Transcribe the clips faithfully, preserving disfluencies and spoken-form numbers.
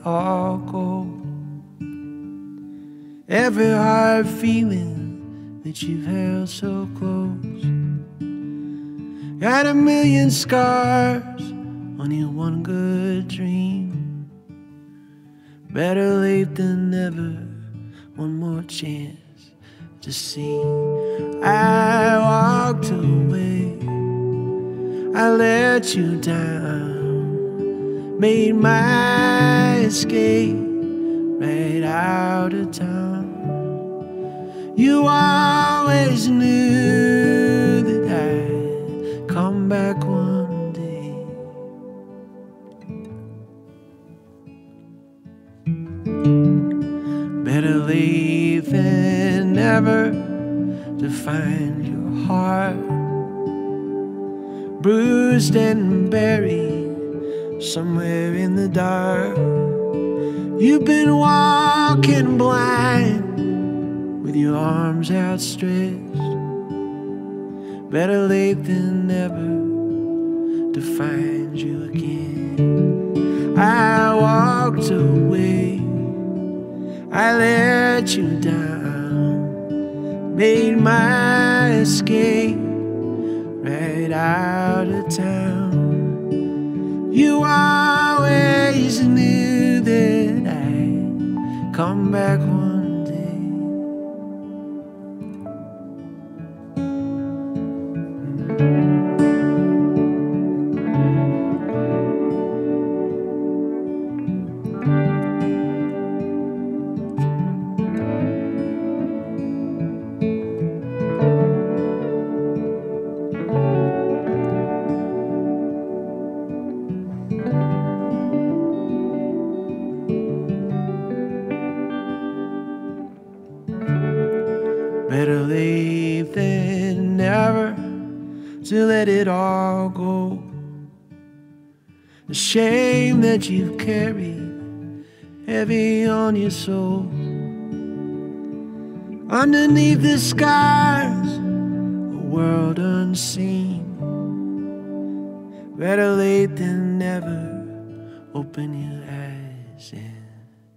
all go. Every hard feeling that you've held so close. Got a million scars on your one good dream. Better late than never, one more chance to see. I walked away, I let you down, made my escape right out of town. You always knew that I'd come back one day. Better late than never to find your heart bruised and buried somewhere in the dark. You've been walking blind with your arms outstretched. Better late than never to find you again. I walked away, I let you down, made my escape right out of town. You always knew that I'd come back one day. Better late than never to let it all go. The shame that you've carried heavy on your soul. Underneath the scars, a world unseen. Better late than never, open your eyes and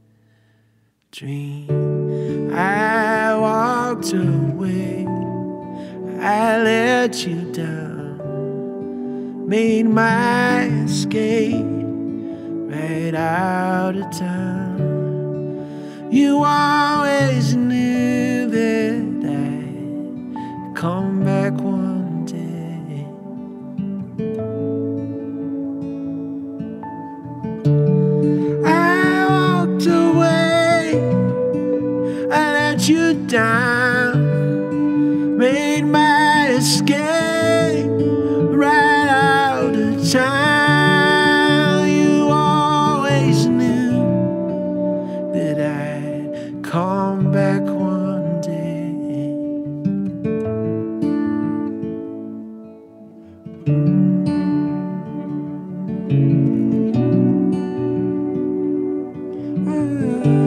dream. I walked away, I let you down, made my escape right out of town. You always knew that I'd come back one day. I walked away, I let you down, made my escape right out of town. You always knew that I'd come back one day. Mm-hmm.